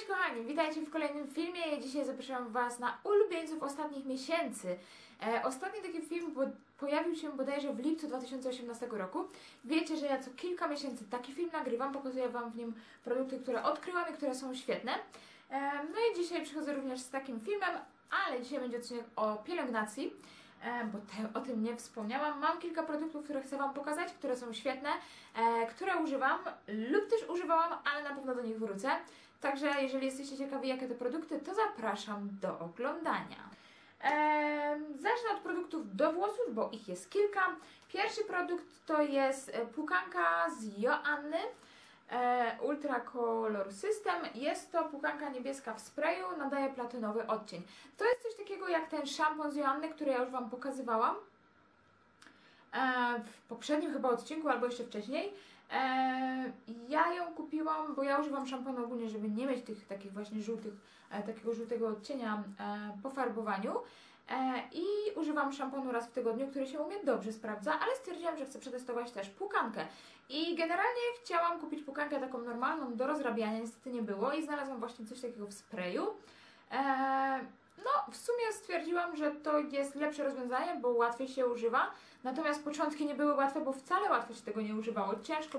kochani, witajcie w kolejnym filmie. Dzisiaj zapraszam Was na ulubieńców ostatnich miesięcy. Ostatni taki film pojawił się bodajże w lipcu 2018 roku. Wiecie, że ja co kilka miesięcy taki film nagrywam, pokazuję Wam w nim produkty, które odkryłam i które są świetne. No i dzisiaj przychodzę również z takim filmem, ale dzisiaj będzie odcinek o pielęgnacji, bo o tym nie wspomniałam. Mam kilka produktów, które chcę Wam pokazać, które są świetne, które używam lub też używałam, ale na pewno do nich wrócę. Także jeżeli jesteście ciekawi, jakie to produkty, to zapraszam do oglądania. Zacznę od produktów do włosów, bo ich jest kilka. Pierwszy produkt to jest płukanka z Joanny. Ultra Color System. Jest to płukanka niebieska w sprayu, nadaje platynowy odcień. To jest coś takiego jak ten szampon z Joanny, który ja już Wam pokazywałam w poprzednim chyba odcinku, albo jeszcze wcześniej. Ja ją kupiłam, bo ja używam szamponu ogólnie, żeby nie mieć tych takich właśnie takiego żółtego odcienia po farbowaniu. I używam szamponu raz w tygodniu, który się u mnie dobrze sprawdza, ale stwierdziłam, że chcę przetestować też płukankę. I generalnie chciałam kupić płukankę taką normalną do rozrabiania, niestety nie było i znalazłam właśnie coś takiego w sprayu. No, w sumie stwierdziłam, że to jest lepsze rozwiązanie, bo łatwiej się używa. Natomiast początki nie były łatwe, bo wcale łatwo się tego nie używało. Ciężko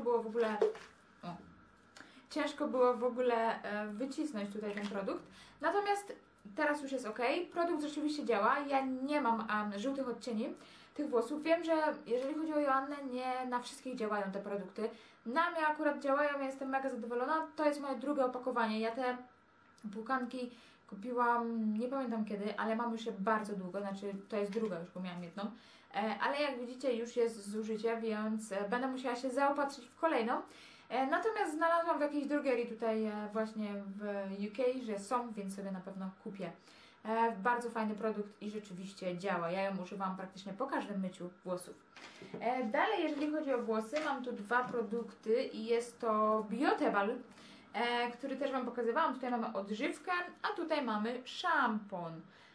było w ogóle wycisnąć tutaj ten produkt. Natomiast teraz już jest ok. Produkt rzeczywiście działa. Ja nie mam żółtych odcieni tych włosów. Wiem, że jeżeli chodzi o Joannę, nie na wszystkich działają te produkty. Na mnie akurat działają, ja jestem mega zadowolona. To jest moje drugie opakowanie. Ja te płukanki kupiłam, nie pamiętam kiedy, ale mam już je bardzo długo, znaczy to jest druga już, bo miałam jedną. Ale jak widzicie już jest zużycie, więc będę musiała się zaopatrzyć w kolejną. Natomiast znalazłam w jakiejś drogerii tutaj właśnie w UK, że są, więc sobie na pewno kupię. Bardzo fajny produkt i rzeczywiście działa. Ja ją używam praktycznie po każdym myciu włosów. Dalej, jeżeli chodzi o włosy, mam tu dwa produkty i jest to Biotebal, który też Wam pokazywałam. Tutaj mamy odżywkę, a tutaj mamy szampon.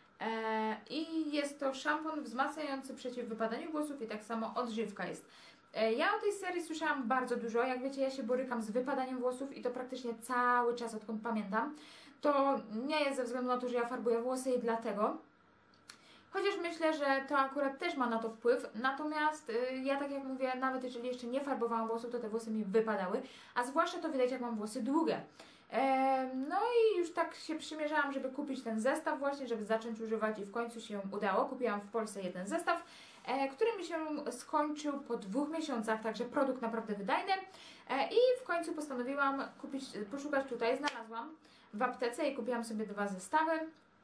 I jest to szampon wzmacniający przeciw wypadaniu włosów i tak samo odżywka jest. Ja o tej serii słyszałam bardzo dużo. Jak wiecie, ja się borykam z wypadaniem włosów i to praktycznie cały czas, odkąd pamiętam. To nie jest ze względu na to, że ja farbuję włosy i dlatego. Chociaż myślę, że to akurat też ma na to wpływ, natomiast ja tak jak mówię, nawet jeżeli jeszcze nie farbowałam włosów, to te włosy mi wypadały, a zwłaszcza to widać jak mam włosy długie. No i już tak się przymierzałam, żeby kupić ten zestaw właśnie, żeby zacząć używać i w końcu się udało. Kupiłam w Polsce jeden zestaw, który mi się skończył po 2 miesiącach, także produkt naprawdę wydajny. I w końcu postanowiłam poszukać tutaj, znalazłam w aptece i kupiłam sobie 2 zestawy.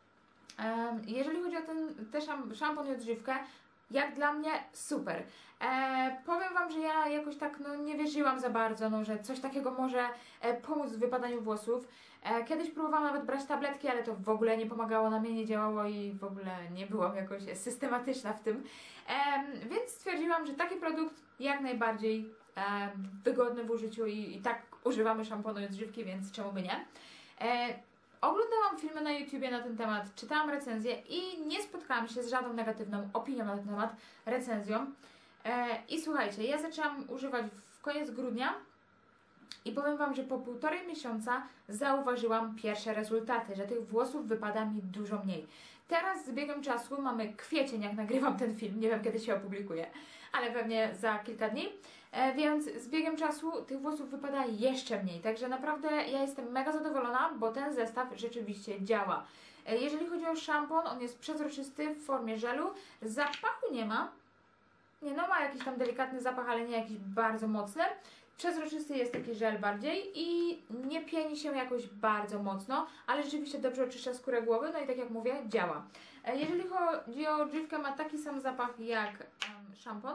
Jeżeli chodzi o ten szampon i odżywkę, jak dla mnie super. Powiem Wam, że ja jakoś tak nie wierzyłam za bardzo, że coś takiego może pomóc w wypadaniu włosów. Kiedyś próbowałam nawet brać tabletki, ale to w ogóle nie pomagało, na mnie nie działało i w ogóle nie byłam jakoś systematyczna w tym. Więc stwierdziłam, że taki produkt jak najbardziej wygodny w użyciu i tak używamy szamponu i odżywki, więc czemu by nie. Oglądałam filmy na YouTubie na ten temat, czytałam recenzję i nie spotkałam się z żadną negatywną opinią na ten temat, recenzją. I słuchajcie, ja zaczęłam używać w koniec grudnia i powiem Wam, że po 1,5 miesiąca zauważyłam pierwsze rezultaty, że tych włosów wypada mi dużo mniej. Teraz z biegiem czasu, mamy kwiecień, jak nagrywam ten film, nie wiem kiedy się opublikuje, ale pewnie za kilka dni, więc z biegiem czasu tych włosów wypada jeszcze mniej, także naprawdę ja jestem mega zadowolona, bo ten zestaw rzeczywiście działa. Jeżeli chodzi o szampon, on jest przezroczysty w formie żelu, zapachu nie ma. Ma jakiś tam delikatny zapach, ale nie jakiś bardzo mocny. Przezroczysty jest taki żel bardziej i nie pieni się jakoś bardzo mocno, ale rzeczywiście dobrze oczyszcza skórę głowy, no i tak jak mówię, działa. Jeżeli chodzi o odżywkę, ma taki sam zapach jak szampon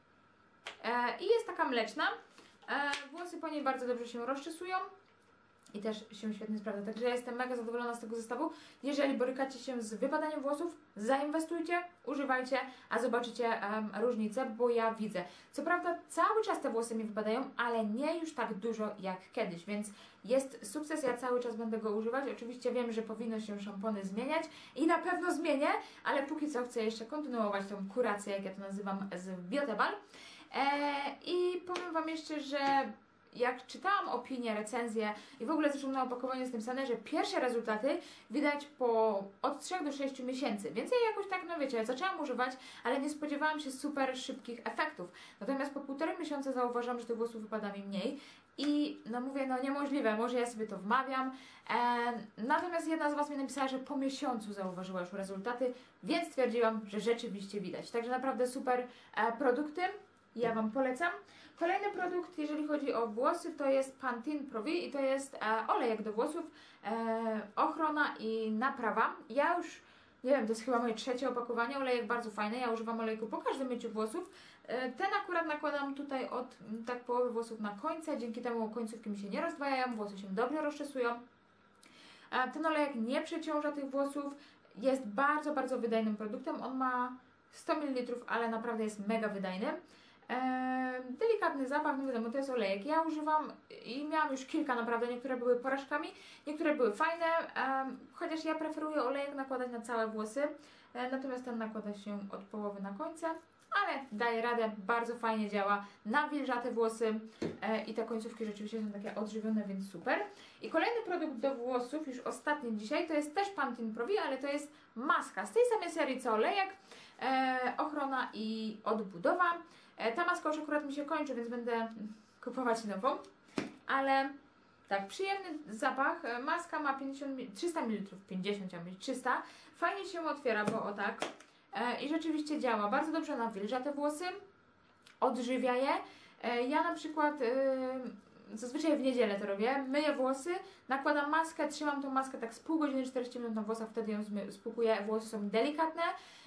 i jest taka mleczna. Włosy po niej bardzo dobrze się rozczesują i też się świetnie sprawdza, także ja jestem mega zadowolona z tego zestawu. Jeżeli borykacie się z wypadaniem włosów, zainwestujcie, używajcie, a zobaczycie różnicę, bo ja widzę. Co prawda cały czas te włosy mi wypadają, ale nie już tak dużo jak kiedyś, więc jest sukces, ja cały czas będę go używać. Oczywiście wiem, że powinno się szampony zmieniać i na pewno zmienię, ale póki co chcę jeszcze kontynuować tą kurację, jak ja to nazywam, z Biotebal. I powiem Wam jeszcze, że jak czytałam opinie, recenzje i w ogóle zresztą na opakowaniu jest napisane, że pierwsze rezultaty widać po od 3 do 6 miesięcy, więc ja jakoś tak, no wiecie, zaczęłam używać, ale nie spodziewałam się super szybkich efektów. Natomiast po 1,5 miesiąca zauważyłam, że tych włosów wypada mi mniej i no mówię, no niemożliwe, może ja sobie to wmawiam. Natomiast jedna z Was mi napisała, że po miesiącu zauważyła już rezultaty, więc stwierdziłam, że rzeczywiście widać. Także naprawdę super produkty, ja Wam polecam. Kolejny produkt, jeżeli chodzi o włosy, to jest Pantene Pro V i to jest olejek do włosów, ochrona i naprawa. Ja już, nie wiem, to jest chyba moje 3. opakowanie, olejek bardzo fajny, ja używam olejku po każdym myciu włosów. Ten akurat nakładam tutaj od tak połowy włosów na końce, dzięki temu końcówki mi się nie rozdwajają, włosy się dobrze rozczesują. Ten olejek nie przeciąża tych włosów, jest bardzo, bardzo wydajnym produktem, on ma 100 ml, ale naprawdę jest mega wydajny. Delikatny zapach, no wiadomo, to jest olejek. Ja używam i miałam już kilka naprawdę, niektóre były porażkami, niektóre były fajne, chociaż ja preferuję olejek nakładać na całe włosy, natomiast ten nakłada się od połowy na końce, ale daje radę, bardzo fajnie działa, nawilża te włosy i te końcówki rzeczywiście są takie odżywione, więc super. I kolejny produkt do włosów, już ostatni dzisiaj, to jest też Pantene Pro V, ale to jest maska z tej samej serii co olejek, ochrona i odbudowa. Ta maska już akurat mi się kończy, więc będę kupować nową, ale tak, przyjemny zapach. Maska ma 300 ml, 50 ml, 300. Fajnie się otwiera, bo o tak. I rzeczywiście działa. Bardzo dobrze nawilża te włosy, odżywia je. Ja na przykład zazwyczaj w niedzielę to robię, myję włosy, nakładam maskę, trzymam tą maskę tak z pół godziny, 40 minut na włosach, wtedy ją spłukuję. Włosy są delikatne,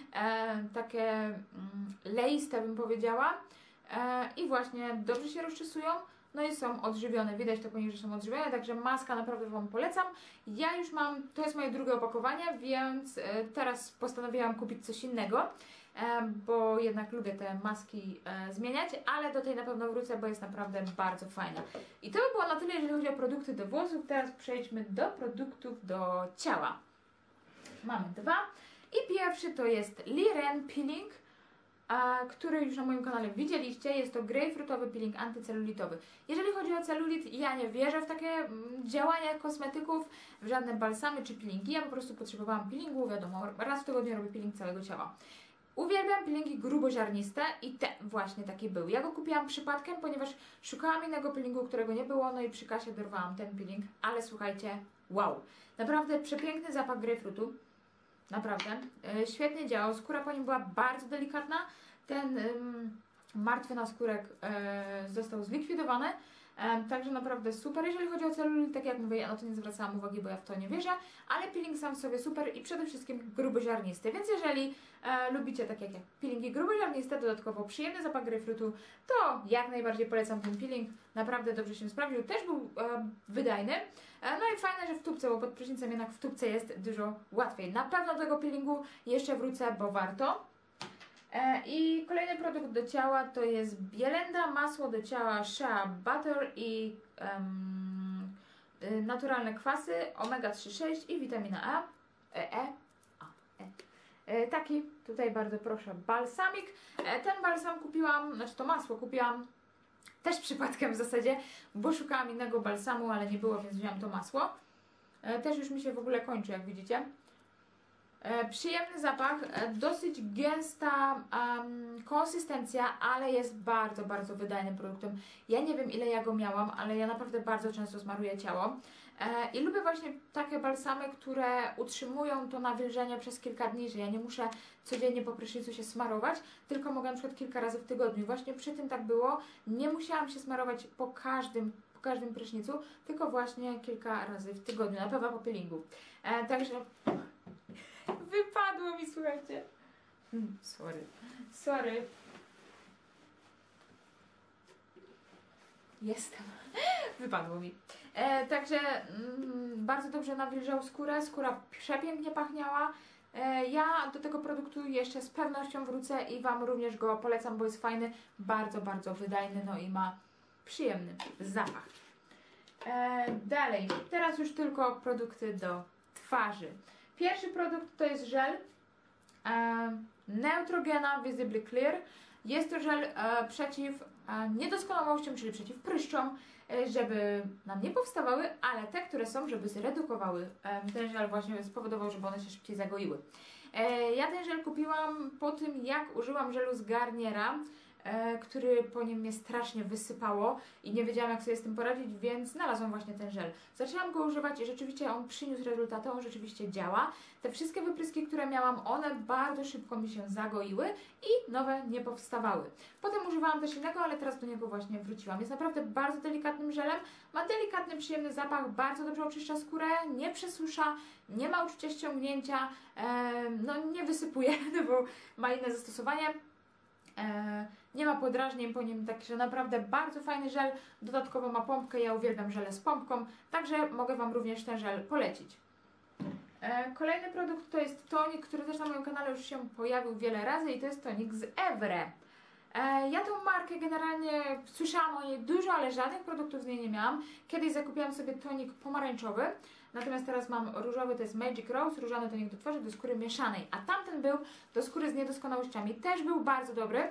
takie leiste bym powiedziała i właśnie dobrze się rozczesują, no i są odżywione, widać to po nich, że są odżywione, także maska naprawdę Wam polecam. Ja już mam, to jest moje drugie opakowanie, więc teraz postanowiłam kupić coś innego, bo jednak lubię te maski zmieniać, ale do tej na pewno wrócę, bo jest naprawdę bardzo fajna. I to by było na tyle, jeżeli chodzi o produkty do włosów. Teraz przejdźmy do produktów do ciała. Mamy dwa i pierwszy to jest Liren Peeling, który już na moim kanale widzieliście. Jest to grejpfrutowy peeling antycelulitowy. Jeżeli chodzi o celulit, ja nie wierzę w takie działania kosmetyków, w żadne balsamy czy peelingi. Ja po prostu potrzebowałam peelingu, wiadomo, raz w tygodniu robię peeling całego ciała. Uwielbiam peelingi gruboziarniste i te właśnie takie były. Ja go kupiłam przypadkiem, ponieważ szukałam innego peelingu, którego nie było, no i przy kasie dorwałam ten peeling, ale słuchajcie, wow, naprawdę przepiękny zapach grejpfrutu, naprawdę, świetnie działał, skóra po nim była bardzo delikatna, ten martwy naskórek został zlikwidowany, także naprawdę super. Jeżeli chodzi o celulit, tak jak mówię, ja na to nie zwracałam uwagi, bo ja w to nie wierzę, ale peeling sam w sobie super i przede wszystkim gruboziarnisty, więc jeżeli lubicie tak jak ja peelingi gruboziarniste, dodatkowo przyjemny zapach grejpfrutu, to jak najbardziej polecam ten peeling, naprawdę dobrze się sprawdził, też był wydajny, no i fajne, że w tubce, bo pod prysznicem jednak w tubce jest dużo łatwiej. Na pewno do tego peelingu jeszcze wrócę, bo warto. I kolejny produkt do ciała to jest Bielenda, masło do ciała Shea Butter i naturalne kwasy, omega-3, 6 i witamina taki, tutaj bardzo proszę, balsamik. Ten balsam kupiłam, znaczy to masło kupiłam też przypadkiem w zasadzie, bo szukałam innego balsamu, ale nie było, więc wziąłam to masło. Też już mi się w ogóle kończy, jak widzicie. Przyjemny zapach, dosyć gęsta konsystencja, ale jest bardzo, bardzo wydajnym produktem. Ja nie wiem, ile ja go miałam, ale ja naprawdę bardzo często smaruję ciało. I lubię właśnie takie balsamy, które utrzymują to nawilżenie przez kilka dni, że ja nie muszę codziennie po prysznicu się smarować, tylko mogę na przykład kilka razy w tygodniu. Właśnie przy tym tak było, nie musiałam się smarować po każdym prysznicu, tylko właśnie kilka razy w tygodniu, na pewno po peelingu. Także wypadło mi, słuchajcie. Sorry. Jestem. Wypadło mi. Także bardzo dobrze nawilżał skórę. Skóra przepięknie pachniała. Ja do tego produktu jeszcze z pewnością wrócę i Wam również go polecam, bo jest fajny, bardzo, bardzo wydajny, no i ma przyjemny zapach. Dalej, teraz już tylko produkty do twarzy. Pierwszy produkt to jest żel Neutrogena Visibly Clear. Jest to żel przeciw niedoskonałościom, czyli przeciw pryszczom, żeby nam nie powstawały, ale te, które są, żeby zredukowały. Ten żel właśnie spowodował, żeby one się szybciej zagoiły. Ja ten żel kupiłam po tym, jak użyłam żelu z Garniera, który po nim mnie strasznie wysypało i nie wiedziałam, jak sobie z tym poradzić, więc znalazłam właśnie ten żel. Zaczęłam go używać i rzeczywiście on przyniósł rezultaty, on rzeczywiście działa. Te wszystkie wypryski, które miałam, one bardzo szybko mi się zagoiły i nowe nie powstawały. Potem używałam też innego, ale teraz do niego właśnie wróciłam. Jest naprawdę bardzo delikatnym żelem, ma delikatny, przyjemny zapach, bardzo dobrze oczyszcza skórę, nie przesusza, nie ma uczucia ściągnięcia, no nie wysypuje, bo ma inne zastosowanie. Nie ma podrażnień po nim, także naprawdę bardzo fajny żel. Dodatkowo ma pompkę, ja uwielbiam żele z pompką, także mogę Wam również ten żel polecić. Kolejny produkt to jest tonik, który też na moim kanale już się pojawił wiele razy i to jest tonik z Evre. Ja tą markę generalnie słyszałam o niej dużo, ale żadnych produktów z niej nie miałam. Kiedyś zakupiłam sobie tonik pomarańczowy, natomiast teraz mam różowy, to jest Magic Rose, różany tonik do twarzy, do skóry mieszanej, a tamten był do skóry z niedoskonałościami, też był bardzo dobry,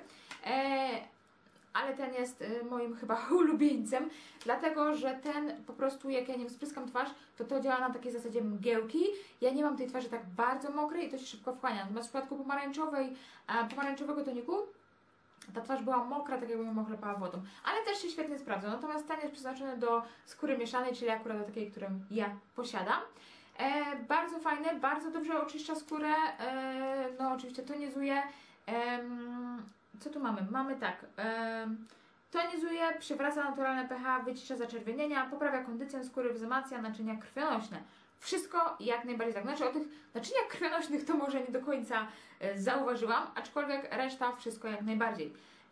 ale ten jest moim chyba ulubieńcem, dlatego że ten po prostu, jak ja nim spryskam twarz, to działa na takiej zasadzie mgiełki. Ja nie mam tej twarzy tak bardzo mokrej i to się szybko wchłania. Natomiast w przypadku pomarańczowego toniku ta twarz była mokra, tak jakbym ją ochlepała wodą, ale też się świetnie sprawdza. Natomiast ten jest przeznaczony do skóry mieszanej, czyli akurat do takiej, którą ja posiadam. Bardzo fajny, bardzo dobrze oczyszcza skórę, no oczywiście tonizuje. Co tu mamy? Mamy tak, tonizuje, przywraca naturalne pH, wycisza zaczerwienienia, poprawia kondycję skóry, wzmacnia naczynia krwionośne. Wszystko jak najbardziej tak. Znaczy o tych naczyniach krwionośnych to może nie do końca zauważyłam, aczkolwiek reszta wszystko jak najbardziej.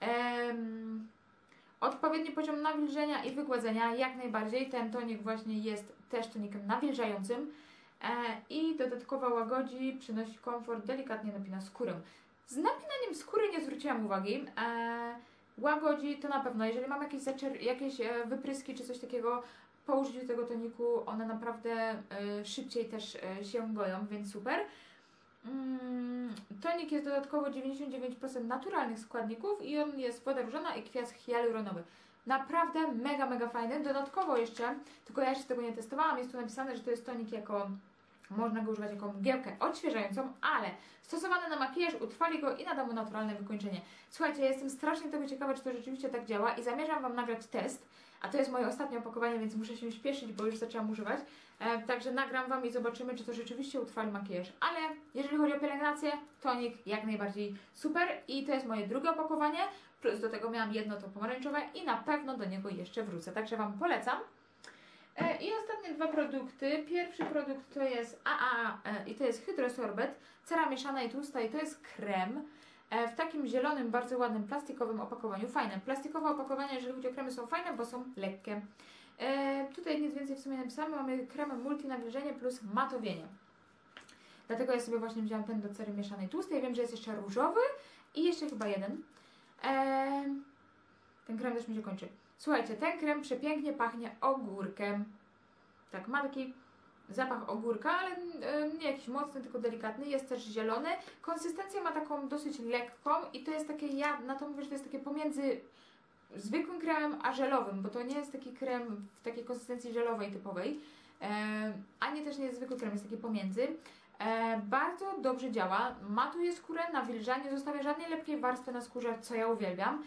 Odpowiedni poziom nawilżenia i wygładzenia jak najbardziej. Ten tonik właśnie jest też tonikiem nawilżającym i dodatkowo łagodzi, przynosi komfort, delikatnie napina skórę. Z napinaniem skóry nie zwróciłam uwagi. Łagodzi to na pewno, jeżeli mam jakieś wypryski czy coś takiego, po użyciu tego toniku one naprawdę szybciej też się goją, więc super. Tonik jest dodatkowo 99% naturalnych składników i on jest woda różana i kwiat hialuronowy. Naprawdę mega, mega fajny. Dodatkowo jeszcze, tylko ja jeszcze tego nie testowałam, jest tu napisane, że to jest tonik można go używać jako mgiełkę odświeżającą, ale stosowany na makijaż utrwali go i nada mu naturalne wykończenie. Słuchajcie, ja jestem strasznie tego ciekawa, czy to rzeczywiście tak działa i zamierzam Wam nagrać test, a to jest moje ostatnie opakowanie, więc muszę się śpieszyć, bo już zaczęłam używać. Także nagram Wam i zobaczymy, czy to rzeczywiście utrwali makijaż. Ale jeżeli chodzi o pielęgnację, tonik jak najbardziej super i to jest moje drugie opakowanie, plus do tego miałam jedno to pomarańczowe i na pewno do niego jeszcze wrócę, także Wam polecam. I ostatnie dwa produkty. Pierwszy produkt to jest i to jest hydrosorbet, cera mieszana i tłusta i to jest krem w takim zielonym, bardzo ładnym plastikowym opakowaniu. Fajne. Plastikowe opakowania, jeżeli chodzi o kremy, są fajne, bo są lekkie. Tutaj nic więcej w sumie napisane. Mamy krem multinawilżenie plus matowienie. Dlatego ja sobie właśnie wziąłam ten do cery mieszanej tłustej. Wiem, że jest jeszcze różowy i jeszcze chyba jeden. Ten krem też mi się kończy. Słuchajcie, ten krem przepięknie pachnie ogórkiem. Tak, ma taki zapach ogórka, ale nie jakiś mocny, tylko delikatny. Jest też zielony. Konsystencję ma taką dosyć lekką i to jest takie, ja na to mówię, że to jest takie pomiędzy zwykłym kremem a żelowym, bo to nie jest taki krem w takiej konsystencji żelowej typowej, ani też nie jest zwykły krem, jest taki pomiędzy. Bardzo dobrze działa, matuje skórę, nawilża, nie zostawia żadnej lepkiej warstwy na skórze, co ja uwielbiam.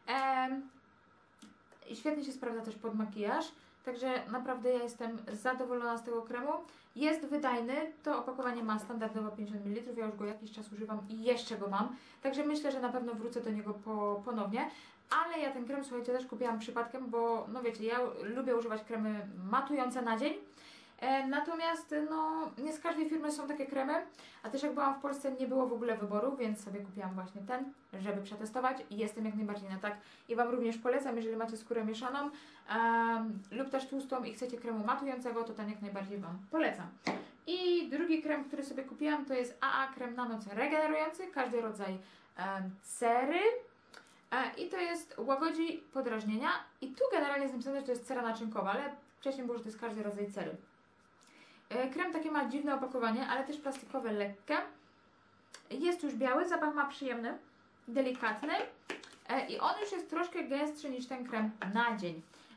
I świetnie się sprawdza też pod makijaż, także naprawdę ja jestem zadowolona z tego kremu. Jest wydajny, to opakowanie ma standardowo 50 ml, ja już go jakiś czas używam i jeszcze go mam, także myślę, że na pewno wrócę do niego ponownie. Ale ja ten krem, słuchajcie, też kupiłam przypadkiem, bo no wiecie, ja lubię używać kremy matujące na dzień. Natomiast no, nie z każdej firmy są takie kremy, a też jak byłam w Polsce nie było w ogóle wyboru, więc sobie kupiłam właśnie ten, żeby przetestować i jestem jak najbardziej na tak i Wam również polecam, jeżeli macie skórę mieszaną lub też tłustą i chcecie kremu matującego, to ten jak najbardziej Wam polecam. I drugi krem, który sobie kupiłam, to jest krem na noc regenerujący, każdy rodzaj cery. I to jest łagodzi podrażnienia i tu generalnie jest napisane, że to jest cera naczynkowa, ale wcześniej było, że to jest każdy rodzaj cery. Krem takie ma dziwne opakowanie, ale też plastikowe, lekkie. Jest już biały, zapach ma przyjemny, delikatny. I on już jest troszkę gęstszy niż ten krem na dzień.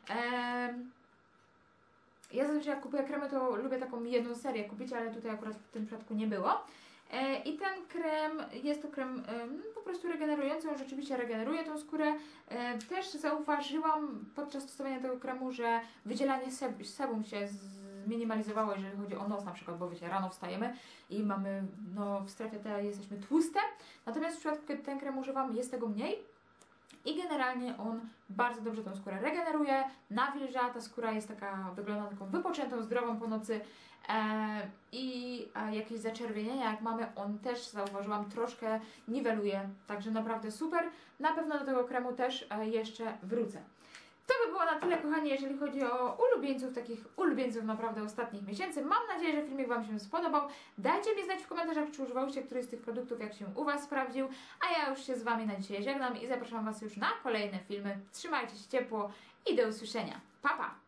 Ja zazwyczaj jak kupuję kremy, to lubię taką jedną serię kupić, ale tutaj akurat w tym przypadku nie było. I ten krem, jest to krem po prostu regenerujący, on rzeczywiście regeneruje tą skórę. Też zauważyłam podczas stosowania tego kremu, że wydzielanie sebum się zminimalizowało, jeżeli chodzi o nos na przykład, bo wiecie, rano wstajemy i mamy, no w strefie T jesteśmy tłuste, natomiast w przypadku, kiedy ten krem używam, jest tego mniej. I generalnie on bardzo dobrze tą skórę regeneruje, nawilża, ta skóra jest taka, wygląda taką wypoczętą, zdrową po nocy i jakieś zaczerwienienia jak mamy, on też zauważyłam troszkę niweluje, także naprawdę super. Na pewno do tego kremu też jeszcze wrócę. To by było na tyle, kochani, jeżeli chodzi o ulubieńców, takich ulubieńców naprawdę ostatnich miesięcy. Mam nadzieję, że filmik Wam się spodobał. Dajcie mi znać w komentarzach, czy używałyście któryś z tych produktów, jak się u Was sprawdził. A ja już się z Wami na dzisiaj żegnam i zapraszam Was już na kolejne filmy. Trzymajcie się ciepło i do usłyszenia. Pa, pa!